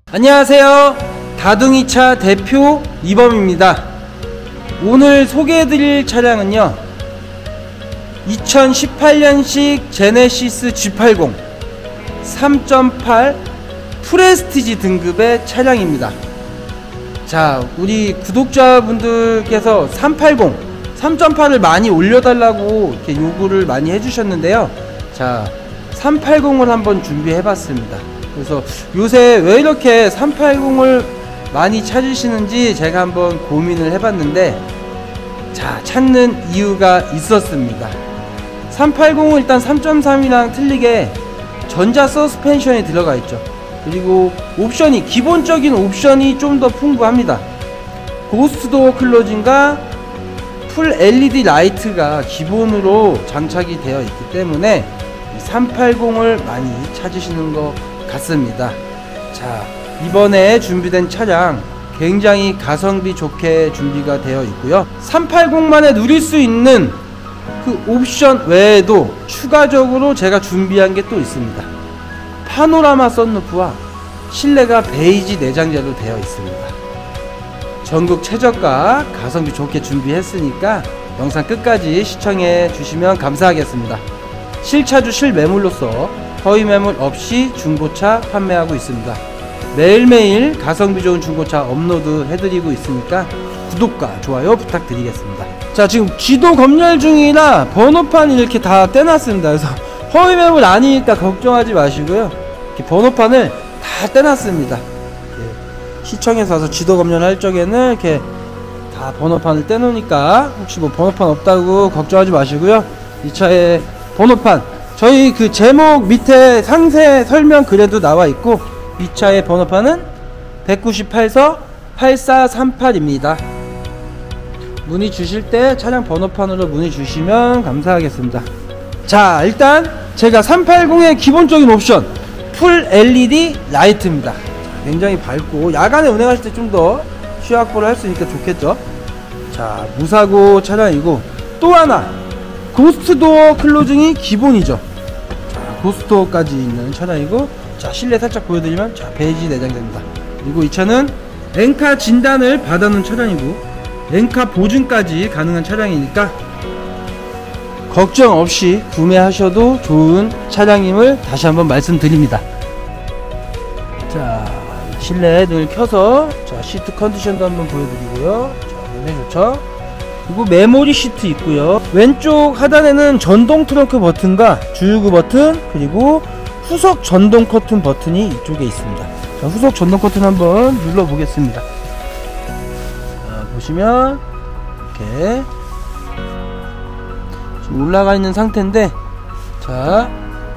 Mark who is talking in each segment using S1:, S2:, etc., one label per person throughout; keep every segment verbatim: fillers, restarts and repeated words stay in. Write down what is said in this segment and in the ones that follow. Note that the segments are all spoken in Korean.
S1: 안녕하세요. 다둥이차 대표 이범입니다. 오늘 소개해드릴 차량은요 이천십팔 년식 제네시스 지 팔십 삼 점 팔 프레스티지 등급의 차량입니다. 자, 우리 구독자분들께서 삼백팔십, 삼 점 팔을 많이 올려달라고 이렇게 요구를 많이 해주셨는데요. 자, 삼백팔십을 한번 준비해봤습니다. 그래서 요새 왜 이렇게 삼백팔십을 많이 찾으시는지 제가 한번 고민을 해봤는데, 자, 찾는 이유가 있었습니다. 삼백팔십은 일단 삼 점 삼이랑 틀리게 전자 서스펜션이 들어가 있죠. 그리고 옵션이, 기본적인 옵션이 좀 더 풍부합니다. 고스트 도어 클로징과 풀 엘이디 라이트가 기본으로 장착이 되어 있기 때문에 삼백팔십을 많이 찾으시는 것 같습니다. 자, 이번에 준비된 차량 굉장히 가성비 좋게 준비가 되어 있고요. 삼백팔십만에 누릴 수 있는 그 옵션 외에도 추가적으로 제가 준비한 게 또 있습니다. 파노라마 썬루프와 실내가 베이지 내장재로 되어 있습니다. 전국 최저가 가성비 좋게 준비했으니까 영상 끝까지 시청해 주시면 감사하겠습니다. 실차주 실매물로서 허위매물 없이 중고차 판매하고 있습니다. 매일매일 가성비 좋은 중고차 업로드 해드리고 있으니까 구독과 좋아요 부탁드리겠습니다. 자, 지금 지도 검열 중이라 번호판 이렇게 다 떼놨습니다. 그래서 허위매물 아니니까 걱정하지 마시고요. 이렇게 번호판을 다 떼놨습니다. 예, 시청에서 와서 지도 검열할 적에는 이렇게 다 번호판을 떼놓으니까 혹시 뭐 번호판 없다고 걱정하지 마시고요. 이 차의 번호판, 저희 그 제목 밑에 상세 설명 글에도 나와 있고, 이 차의 번호판은 백구십팔서 팔사삼팔입니다. 문의 주실 때 차량 번호판으로 문의 주시면 감사하겠습니다. 자, 일단 제가 삼백팔십의 기본적인 옵션 풀 엘이디 라이트입니다. 굉장히 밝고 야간에 운행하실 때 좀 더 시야 확보를 할 수 있으니까 좋겠죠. 자, 무사고 차량이고, 또 하나 고스트 도어 클로징이 기본이죠. 자, 고스트 도어까지 있는 차량이고, 자, 실내 살짝 보여드리면, 자, 베이지 내장재입니다. 그리고 이 차는 렌카 진단을 받아놓은 차량이고 렌카 보증까지 가능한 차량이니까 걱정 없이 구매하셔도 좋은 차량임을 다시 한번 말씀드립니다. 자, 실내 눈을 켜서, 자, 시트 컨디션도 한번 보여드리고요. 자, 굉장히 좋죠. 그리고 메모리 시트 있고요. 왼쪽 하단에는 전동 트렁크 버튼과 주유구 버튼, 그리고 후속 전동 커튼 버튼이 이쪽에 있습니다. 자, 후속 전동 커튼 한번 눌러 보겠습니다. 자, 보시면 이렇게 지금 올라가 있는 상태인데, 자,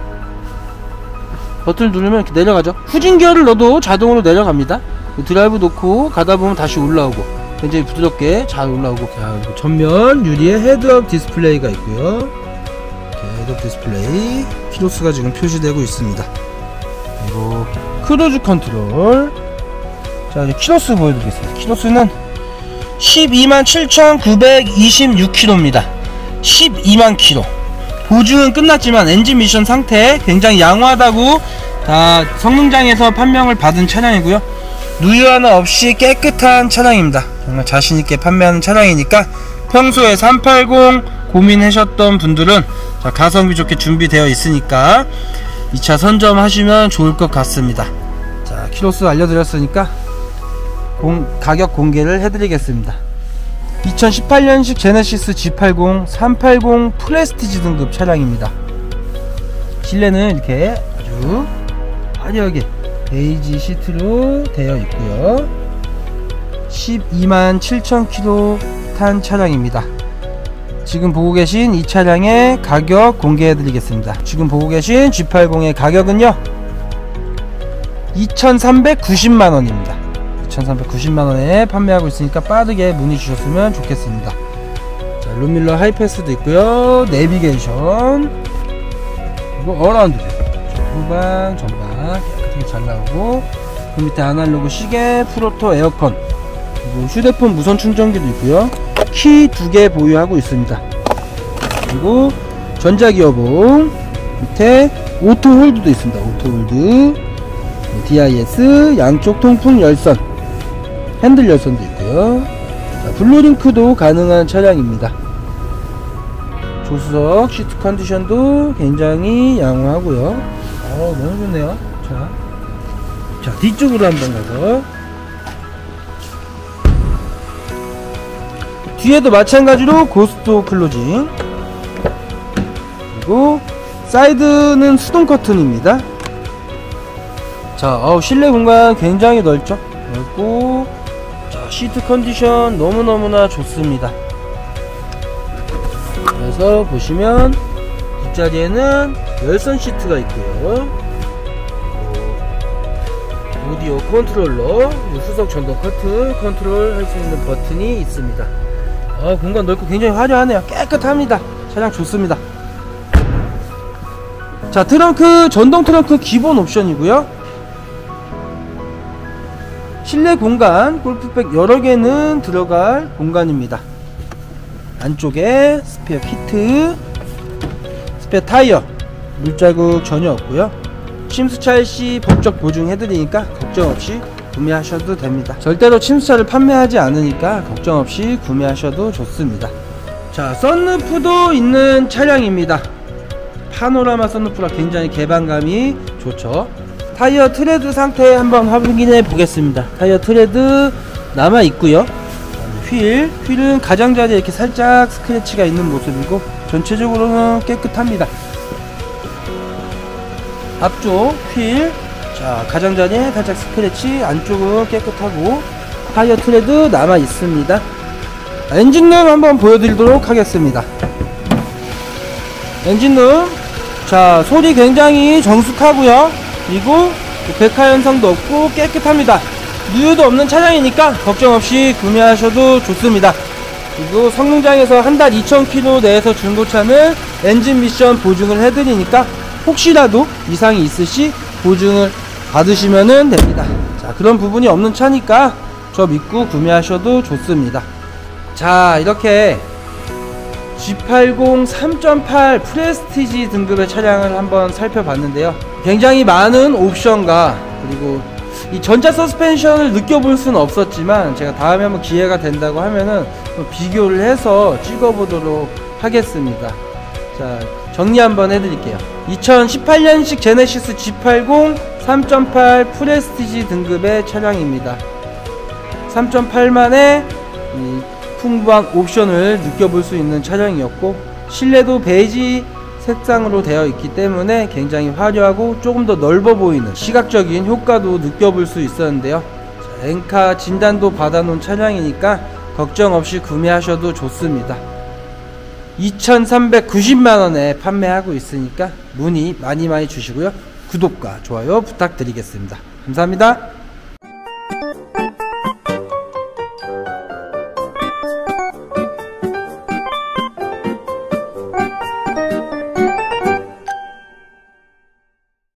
S1: 버튼을 누르면 이렇게 내려가죠. 후진기어를 넣어도 자동으로 내려갑니다. 드라이브 놓고 가다 보면 다시 올라오고 굉장히 부드럽게 잘 올라오고. 자, 그리고 전면 유리에 헤드업 디스플레이가 있고요. 이렇게 헤드업 디스플레이 키로수가 지금 표시되고 있습니다. 그리고 크루즈 컨트롤. 자, 이제 키로수 보여드리겠습니다. 키로수는 십이만 칠천구백이십육 킬로미터입니다. 십이만 킬로. 보증은 끝났지만 엔진 미션 상태 굉장히 양호하다고 다 성능장에서 판명을 받은 차량이고요. 누유 하나 없이 깨끗한 차량입니다. 정말 자신있게 판매하는 차량이니까 평소에 삼백팔십 고민하셨던 분들은, 자, 가성비 좋게 준비되어 있으니까 이 차 선점하시면 좋을 것 같습니다. 자, 키로수 알려드렸으니까 공, 가격 공개를 해드리겠습니다. 이천십팔 년식 제네시스 지 팔십 삼백팔십 프레스티지 등급 차량입니다. 실내는 이렇게 아주 화려하게 베이지 시트로 되어 있고요. 십이만 칠천 킬로미터 탄 차량입니다. 지금 보고 계신 이 차량의 가격 공개해 드리겠습니다. 지금 보고 계신 지 팔십의 가격은요 이천삼백구십만 원입니다. 이천삼백구십만 원에 판매하고 있으니까 빠르게 문의 주셨으면 좋겠습니다. 자, 룸밀러 하이패스도 있고요. 내비게이션, 그리고 어라운드 뷰, 후방 전방 깨끗하게 잘 나오고, 그 밑에 아날로그 시계, 프로토 에어컨, 그리고 휴대폰 무선 충전기도 있고요. 키 두 개 보유하고 있습니다. 그리고 전자기어봉 밑에 오토 홀드도 있습니다. 오토 홀드. 디아이에스 양쪽 통풍 열선, 핸들 열선도 있고요. 자, 블루링크도 가능한 차량입니다. 조수석 시트 컨디션도 굉장히 양호하고요. 어, 너무 좋네요. 자, 자 뒤쪽으로 한번 가서, 뒤에도 마찬가지로 고스트 클로징, 그리고 사이드는 수동 커튼입니다. 자, 어우, 실내 공간 굉장히 넓죠? 넓고, 자, 시트 컨디션 너무너무나 좋습니다. 그래서 보시면 뒷자리에는 열선 시트가 있고요. 오디오 컨트롤러, 수석 전동 커튼 컨트롤 할 수 있는 버튼이 있습니다. 아, 공간 넓고 굉장히 화려하네요. 깨끗합니다. 차량 좋습니다. 자, 트렁크, 전동 트렁크 기본 옵션이고요. 실내 공간, 골프백 여러 개는 들어갈 공간입니다. 안쪽에 스페어 키트, 스페어 타이어, 물자국 전혀 없고요. 침수차 시 법적 보증해드리니까 걱정 없이 구매하셔도 됩니다. 절대로 침수차를 판매하지 않으니까 걱정 없이 구매하셔도 좋습니다. 자, 썬루프도 있는 차량입니다. 파노라마 썬루프라 굉장히 개방감이 좋죠. 타이어 트레드 상태 한번 확인해 보겠습니다. 타이어 트레드 남아 있고요. 휠, 휠은 가장자리에 이렇게 살짝 스크래치가 있는 모습이고 전체적으로는 깨끗합니다. 앞쪽 휠, 자, 가장자리에 살짝 스크래치, 안쪽은 깨끗하고 타이어 트레드 남아 있습니다. 엔진룸 한번 보여드리도록 하겠습니다. 엔진룸, 자, 소리 굉장히 정숙하고요. 그리고 백화 현상도 없고 깨끗합니다. 누유도 없는 차량이니까 걱정 없이 구매하셔도 좋습니다. 그리고 성능장에서 한 달 이천 킬로미터 내에서 중고차는 엔진 미션 보증을 해드리니까 혹시라도 이상이 있으시 보증을 받으시면 됩니다. 자, 그런 부분이 없는 차니까 저 믿고 구매하셔도 좋습니다. 자, 이렇게 지 팔십 삼 점 팔 프레스티지 등급의 차량을 한번 살펴봤는데요. 굉장히 많은 옵션과 그리고 이 전자 서스펜션을 느껴볼 수는 없었지만 제가 다음에 한번 기회가 된다고 하면은 비교를 해서 찍어보도록 하겠습니다. 자, 정리 한번 해드릴게요. 이천십팔 년식 제네시스 지 팔십 삼 점 팔 프레스티지 등급의 차량입니다. 삼 점 팔만의 이 풍부한 옵션을 느껴볼 수 있는 차량이었고, 실내도 베이지 색상으로 되어 있기 때문에 굉장히 화려하고 조금 더 넓어 보이는 시각적인 효과도 느껴볼 수 있었는데요. 자, 엔카 진단도 받아놓은 차량이니까 걱정 없이 구매하셔도 좋습니다. 이천삼백구십만 원에 판매하고 있으니까 문의 많이 많이 주시고요. 구독과 좋아요 부탁드리겠습니다. 감사합니다.